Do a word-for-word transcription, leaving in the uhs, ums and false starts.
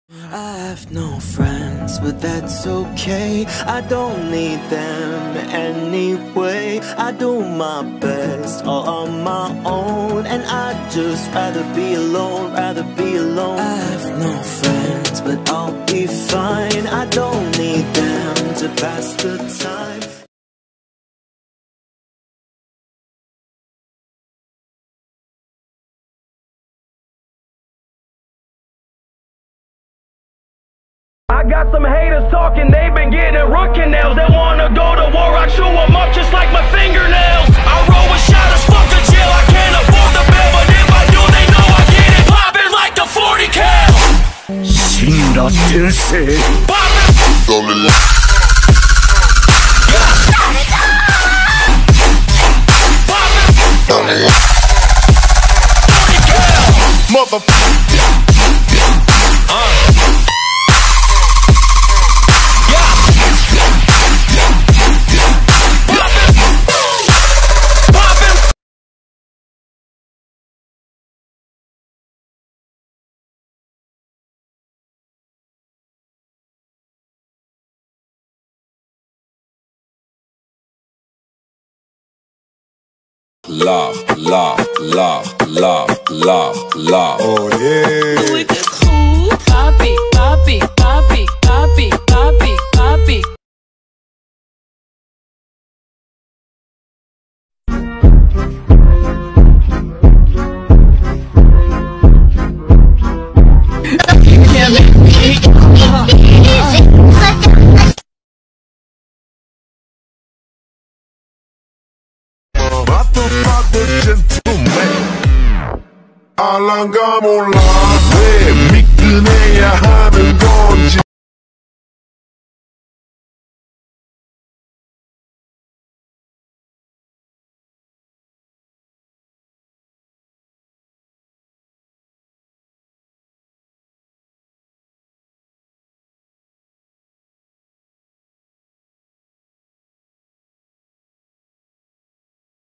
I have no friends, but that's okay. I don't need them anyway. I do my best all on my own, and I'd just rather be alone, rather be alone. I have no friends, but I'll be fine. I don't need them to pass the time. I got some haters talking, they've been getting root canals. They wanna go to war, I chew them up just like my fingernails. I roll with shot as fuck to jail, I can't afford the bill, but if I do, they know I get it poppin' like the forty cal. Shinra Sensei. Poppin'. Poppin'. forty cal. Motherfucker. La, la, la, la, la, la. Oh yeah. With the cool papi, papi, papi, papi, papi, papi. 알랑가 몰라 왜 미끈해야 하나